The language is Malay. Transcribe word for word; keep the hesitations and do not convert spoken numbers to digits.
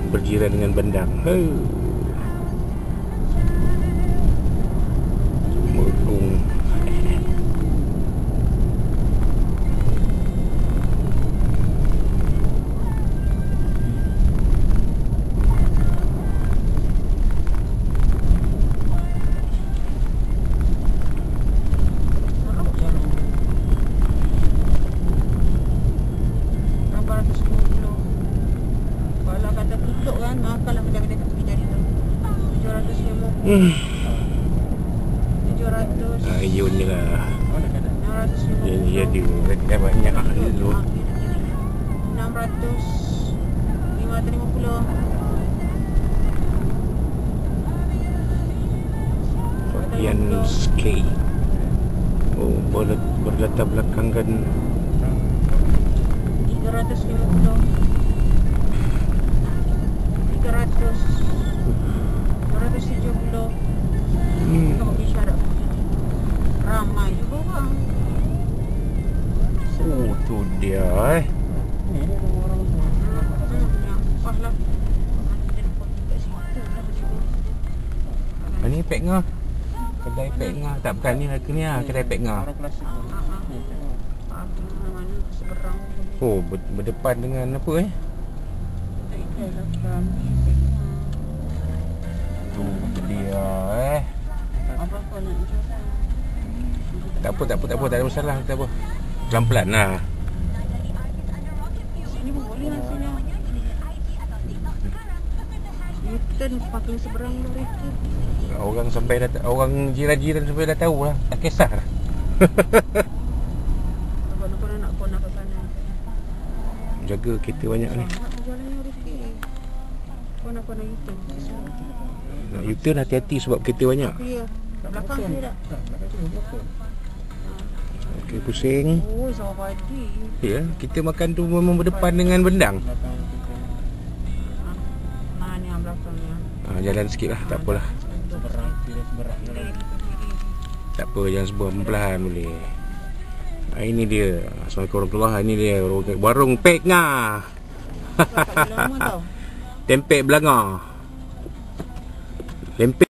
berjiran dengan bendang. Hei. Murung. Hmm. Ayun ni lah. Jadi jadi dah banyak dulu. enam ratus lima puluh. Fabian Skate. Oh, boleh berlatar belakangkan tiga ratus lima puluh. tiga ratus. dua ratus tujuh puluh. Hmm. Kalau isyarat ramai juga orang. Oh, tu dia eh. Ni ada orang tua. Pas lah. Ini pek ngah. Kedai pek ngah. Tak bukan ni lah ni ah, kedai pek ngah. Oh, ber- berdepan dengan apa eh? Tu dia eh. Tak apa, tak apa, tak apa, tak ada masalah, tak apa. Pelan-pelan lah. Sini pun boleh lah sini. Newton parking seberang tu Ricky. Orang sampai dah, orang jiran-jiran sampai dah tahu lah. Tak kisah lah. Abang-abang nak kau nak ke sana. Jaga kereta banyak ni. Jalannya Ricky. Kau nak kau nak U-turn. Nak U-turn hati-hati sebab kereta banyak. Ya. Kat belakang dia tak? Okey, pusing. Oh, sama padi. Ya, kita makan tu memang berdepan dengan bendang. Nah, ni yang belakangnya. Ha, jalan sikit lah, tak apalah. Tak apa, jangan sebuah perlahan boleh. Ha, ini dia. Assalamualaikum warahmatullahi wabarakatuh. Ini dia warung pek ngah. Lama tau. Tempek belanga. Lempek